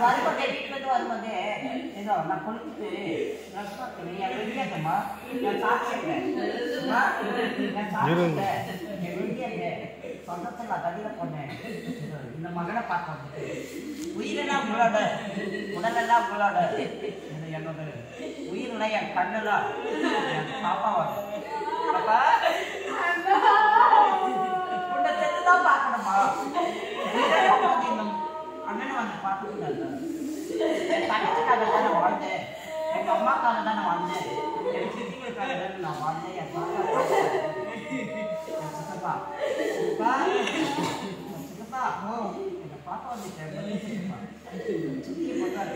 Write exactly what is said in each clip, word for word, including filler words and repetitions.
வரும்போதே வீட்டுல இருந்து வரும்போதே ஏதோ நான் குளிச்சுட்டு ட்ரெஸ் பார்த்து என் வெளியேங்கம்மா நான் சாப்பிட்டேன் நான் சாப்பிட்டேன் என் வெளியேங்க சொந்தத்தில் நான் கதிர போனேன் இந்த மகனை பார்க்க வந்துட்டு உயிரெல்லாம் உங்களோட உடலெல்லாம் உங்களோட என்னோட உயிரில் என் கண்ணெல்லாம் என் பாப்பாவை பாப்பா உன்னை செத்துதான் பார்க்கணுமா அண்ணனை வந்து பார்த்துட்டு என் தங்கச்சிக்காக தானே வாழ்ந்தேன் எங்க அம்மாக்காக தானே வாழ்ந்தேன் என் சித்திகளுக்காக தானே நான் வாழ்ந்தேன் என் தாத்தா என் சித்தப்பா சித்தப்பா சித்தப்பா எங்க பாப்பா வந்து சித்தியை போட்டாரு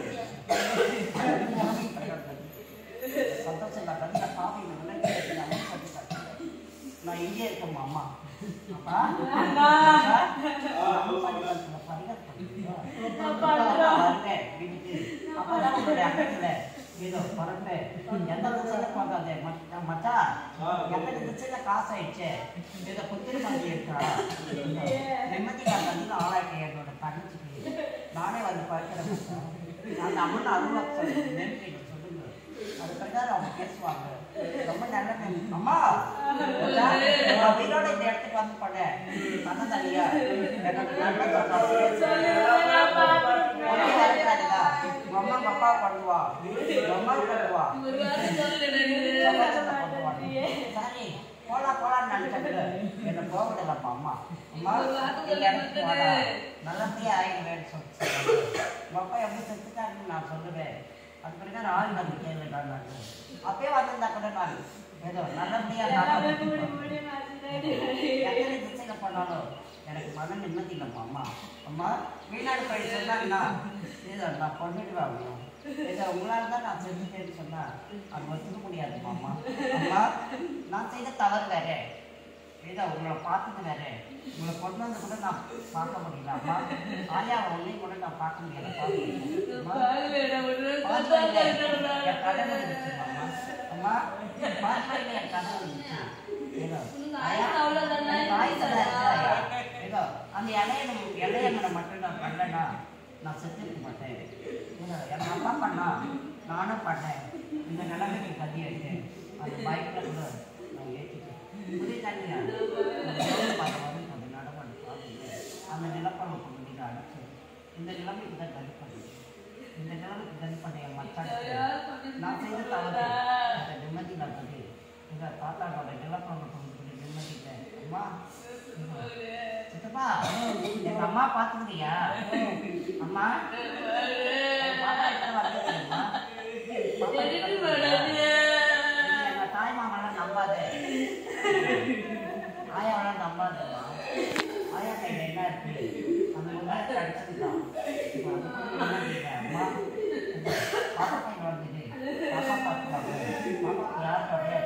சந்தோஷம் இல்லை கண்டிப்பா காஃபி நான் எங்கே இருக்கேன் அம்மா அப்பா அப்பதான் உங்களுடைய அக்கத்துல ஏதோ பிறந்தேன் எந்த திசையில பார்க்காதே மச்சா எந்த திசையில காசு ஆயிடுச்சு ஏதோ புத்திரி மாதிரி இருக்கா நிம்மதி காத்தாங்க ஆளாயிட்டேன் என்னோட தங்கச்சிக்கு நானே வந்து பார்க்கிறேன் அந்த அம்மன் அருளா சொல்லுங்க சொல்லுங்க அது பிரகாரம் அவங்க பேசுவாங்க ரொம்ப நல்ல அம்மா உயிரோட இந்த இடத்துக்கு வந்து பண்ண பண்ண தனியா அம்மா அப்பா பண்ணுவா அம்மா பண்ணுவா சரி போலா போலான்னு நினைச்சது என்ன போக விடலப்பா அம்மா அம்மா இந்த இடத்துக்கு வாடா நல்லபடியா ஆயிடுவேன்னு சொல்லி உங்க அப்பா எப்படி செத்துட்டாருன்னு நான் சொல்லுவேன் அது பிறகு ஆள் வந்து கேள்விட்டாங்க அப்பயே வந்திருந்தா கூட நான் ஏதோ நல்லபடியா எத்தனை திசையில பண்ணாலும் எனக்கு மன நிம்மதி இல்லைப்பா அம்மா அம்மா வெளிநாடு போய் சொன்னாங்கன்னா ஏதோ நான் பண்ணிடுவேன் ஏதோ உங்களால் தான் நான் செஞ்சுட்டேன்னு சொன்னா அது ஒத்துக்க முடியாதுப்பா அம்மா அம்மா நான் செய்த தவறு வேற ஏதோ உங்களை பார்த்தது வேற உங்களை கொண்டு வந்து கூட நான் பார்க்க முடியல அம்மா ஆயா ஒன்றையும் கூட நான் பார்க்க முடியல அம்மா பார்க்கல என் கதை வந்துச்சு ஏதோ ஏதோ அந்த இலைய இலையங்களை மட்டும் நான் பண்ணலன்னா நான் செத்துருக்க மாட்டேன் ஏதோ என் அம்மா பண்ணா நானும் பண்ணேன் இந்த நிலைமைக்கு கதி ஆயிட்டேன் அந்த பைக்கில் கூட நான் ஏற்றிட்டேன் புதிய தண்ணியா கொஞ்சம் நடமாடு பார்த்துட்டு அந்த நிலப்பரம் கொண்டு நீங்கள் அனுப்பிச்சு இந்த நிலைமைக்கு தான் கதி பண்ணேன் இந்த நிலைமைக்கு கதி பண்ண என் மச்சான் நான் செய்த தவறு அந்த நிம்மதி நான் கதி இந்த தாத்தாவோட நிலப்பரம் கொண்டு நிம்மதிட்டேன் அம்மா சித்தப்பா எங்க அம்மா பார்த்துக்கிறியா அம்மா பாப்பா எத்தனை வந்துருக்கீங்கம்மா எங்க தாய் மாமெல்லாம் நம்பாதே ஆயாவெல்லாம் நம்பாதேம்மா ஆயா கையில் என்ன இருக்கு அந்த முன்னாடி அடிச்சுக்கலாம் அம்மா பாப்பா கையில் வந்துட்டு பாப்பா பார்த்துக்கலாம் பாப்பாக்கு யார் கடையா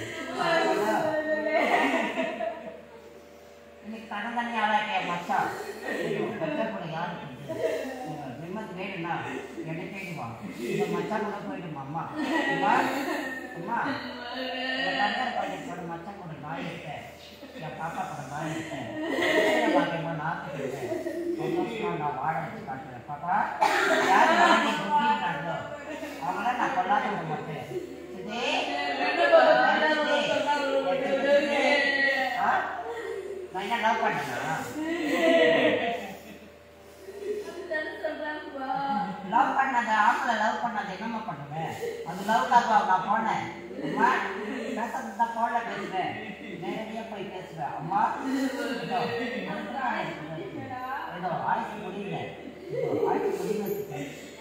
இன்னைக்கு கடன் தண்ணி ஆளாக்கே மச்சா கஷ்டப்பட யாருக்கு நிம்மதி வேணும்னா என்னை கேட்டுவாங்க இந்த மச்சா கூட போயிடுமா அம்மா அம்மா அம்மா என் கண்டர் பள்ளிக்கூட மச்சான் கூட நான் இருக்கேன் என் பாப்பா கூட நான் இருக்கேன் பாக்கியமா நான் இருக்கேன் சந்தோஷமா நான் வாழ வச்சு காட்டுறேன் பாப்பா யார் வாங்கி புத்திட்டாங்களோ அவங்களாம் நான் கொள்ளாத விட மாட்டேன் நான் என்ன லவ் பண்ணேனா லவ் பண்ணாத ஆம்பளை லவ் பண்ணாத என்னம்மா பண்ணுவேன் அது லவ்க்காக நான் போனேன் அம்மா பேசுறது தான் போல பேசுவேன் நேரடியாக போய் பேசுவேன் அம்மா ஏதோ ஆயுசு முடியல ஆயுசு முடிவு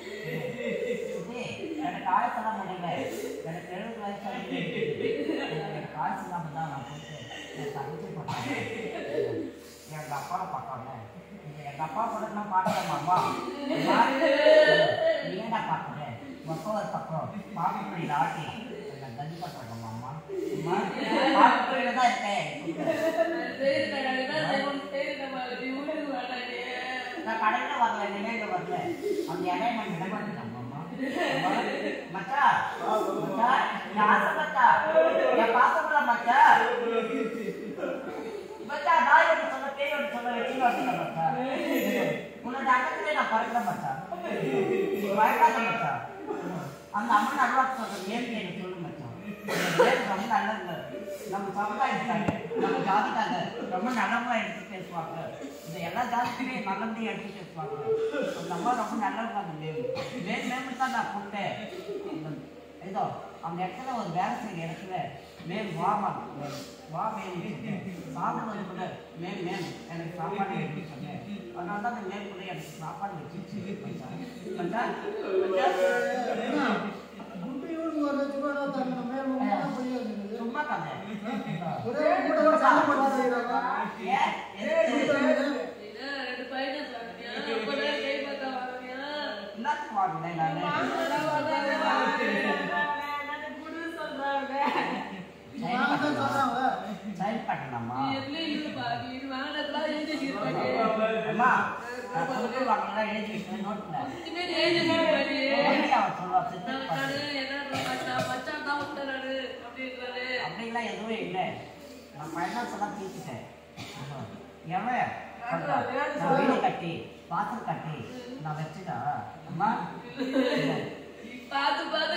எனக்கு ஆயுசெல்லாம் முடியல எனக்கு எழுபது வயசு எனக்கு ஆயுசு இல்லாமல் தான் நான் போட்டு என் தங்கச்சி பார்த்தாங்க எங்கள் அப்பாவை பார்க்காம எங்கள் அப்பா கூட நான் பார்க்கலாமா அம்மா நீ என்ன பார்க்குறேன் மொத்தம் பக்கம் பாப்புப்படி ஆட்டி நான் கஞ்சி பார்க்குறேங்கம்மா அம்மா அம்மா பாப்புப்படியில் தான் இருக்கேன் நான் கடையில் வரல நிலையில் வரல அந்த இடையை நான் விட மாட்டேன் அம்மா மச்சா மச்சா என் ஆசை மச்சா என் பாசப்பட மச்சா மச்சா நாய் ஒன்று சொல்ல பேய் ஒன்று சொல்ல வச்சு மச்சா உன்னோட அக்கத்திலே நான் பறக்கிறேன் மச்சா பயப்படாத மச்சான். அந்த அம்மா நல்லா சொல்றது ஏன் எனக்கு சொல்லு மச்சான். ஏன் ரொம்ப நல்லது. நம்ம சமுதாயத்துக்காக நம்ம ஜாதிக்காக ரொம்ப நல்லவங்களா எடுத்து பேசுவாங்க. இந்த எல்லா ஜாதிக்குமே நல்லபடியாக எடுத்து பேசுவாங்க. அந்த அம்மா ரொம்ப நல்லவங்க. அந்த மேம் மேம் மேம் தான் நான் கூப்பிட்டேன். ஏதோ அந்த இடத்துல ஒரு வேலை செய்கிற இடத்துல மேம் வாமா வா மேம் சாப்பிடுவது கூட மேம் மேம் எனக்கு சாப்பாடு எடுத்து சொன்னேன். அதனால தான் அந்த மேம் கூட எனக்கு சாப்பாடு வச்சு சும்மா கதை எல்லாத்துக்கும் வாங்கினேன் செயல்பட்டேன்மா அம்மா வாங்கலாம் எழுதி நோட்ல அப்படின்லாம் எதுவும் இல்லை. நான் ஃபைனான்ஸ் எல்லாம் தீர்த்துட்டேன். எவன் நான் வீடு கட்டி பாத்திரம் கட்டி நான் வச்சுட்டா அம்மா பார்த்து பார்த்து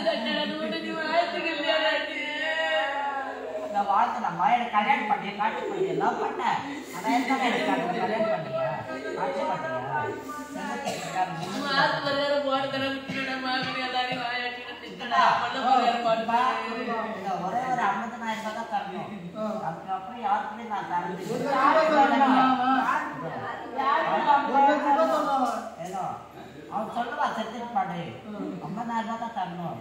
நான் வாழ்த்துனம்மா. எனக்கு கல்யாணம் பண்ணி காட்டு பண்ணி எல்லாம் பண்ணேன். ஆனால் என்ன எனக்கு கல்யாணம் பண்ணியா காட்சி பண்ணியா ஒரே ஒரு ஐம்பதனாயிரம் ரூபாய் தான் தரணும். அதுக்கப்புறம் யாருக்குமே நான் தரேன். ஏதோ அவன் சொல்லுவா செத்துட்டு பாடு ஐம்பதாயிரம் ரூபாய் தான் தரணும்.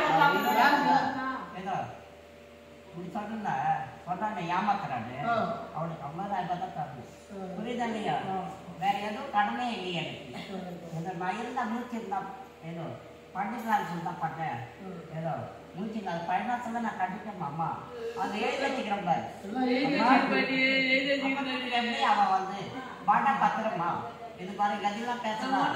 ஏதோ இப்படி சொல்லுங்க சொல்றாங்க ஏமாத்துறாரு. அவனுக்கு ஐம்பதாயிரம் ரூபாய் தான் தரணும். புரியுதா இல்லையா? வேற எதுவும் கடனே இல்லையா எனக்கு. நான் இருந்தா மூச்சு இருந்தா ஏதோ பண்ணிக்கலாம்னு சொல்லி தான் பண்ணேன். ஏதோ மூச்சு அது பயணத்துல நான் கண்டிப்பேன் அம்மா. அந்த எழுதி வச்சுக்கிறேன் பாரு. அவன் வந்து பாட்டா பத்திரமா இது பாரு கதிலாம் பேசலாம்.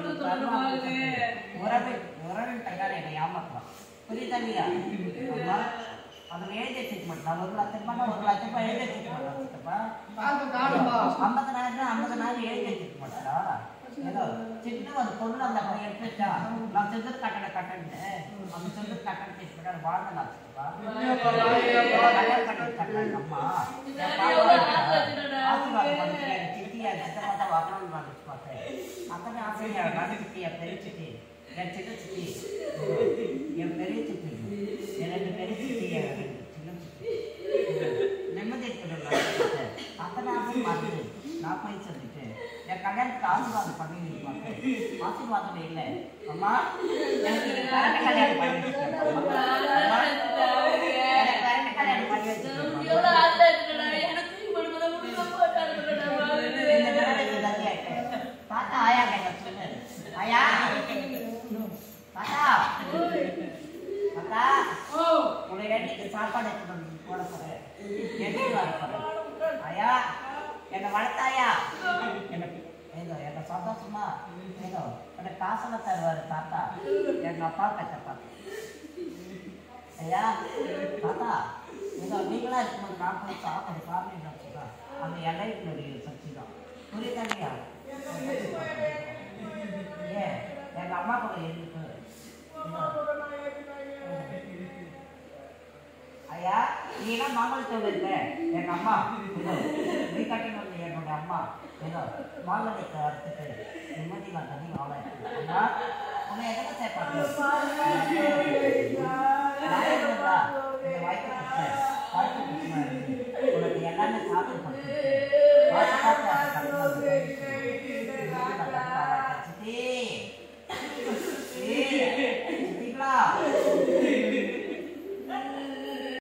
உறவு உறவின் தங்கார என்னை ஏமாத்தலாம். புரியுதா இல்லையா? அதில் எழுதி வச்சுக்க மாட்டேன். ஒரு லட்சம் ரூபாய் ஒரு லட்சம் ரூபாய் எழுதி வச்சுக்க மாட்டேன். ஐம்பதனாயிரம் ஐம்பதனாயிரம் எழுதி வச்சுக்க மாட்டா. ஏதோ சின்ன ஒரு பொருள் அந்த எடுத்து வச்சா நான் செஞ்சது கட்டண கட்டணு அந்த செஞ்சது கட்டண பேசிட்டா வாழ்ந்தான் கட்டணம் அம்மா ஆசீர்வாதம் பண்ணி சித்தியா சித்தமா தான் வரணும்னு நான் வச்சு பார்த்தேன். அத்தனை ஆசையா நான் சித்தி என் பெரிய சித்தி என் சின்ன சித்தி என் பெரிய சித்தி எனக்கு பெரிய சித்தி சின்ன சித்தி நிம்மதி இருக்கிற அத்தனை ஆசை பார்த்து நான் போய் சொல்லிட்டு என் கல்யாணத்துக்கு ஆசீர்வாதம் பண்ணி பார்த்தேன். ஆசீர்வாதம் இல்லை அம்மா எனக்கு கரெக்ட் கல்யாணம் பண்ணி வச்சுருக்கேன். கல்யாணம் பண்ணி வச்சுருக்கேன். தாத்தா ஆயா கேட்க சொல்லு. ஆயா தாத்தா தாத்தா உங்களை வேண்டிக்கு சாப்பாடு போட போறேன். எப்படி வர போறேன் ஆயா என்னை வளர்த்தாயா எனக்கு ஏதோ என்னை சந்தோஷமா ஏதோ எனக்கு காசெல்லாம் தருவார் தாத்தா எங்கள் அப்பா கட்ட பார்த்து. ஐயா தாத்தா ஏதோ நீங்களா இருக்கும்போது நான் போய் சாப்பிட காரணம் என்ன அந்த இலையினுடைய சக்தி தான். புரியுதா இல்லையா? ஏன் எங்கள் அம்மா கூட இருக்கு. ஐயா நீலாம் மாங்கல் தோல் இல்லை எங்கள் அம்மா ஏதோ நீ கட்டணும் என்னோட அம்மா ஏதோ மாங்கலுக்கு அறுத்துட்டு நிம்மதி நான் தண்ணி வாழ அம்மா உன்னை எதனை சேர்ப்பாங்க இந்த வாய்ப்பு வாய்ப்பு உனக்கு எல்லாமே சாப்பிட்டு பண்ணி சித்தி சித்திங்களா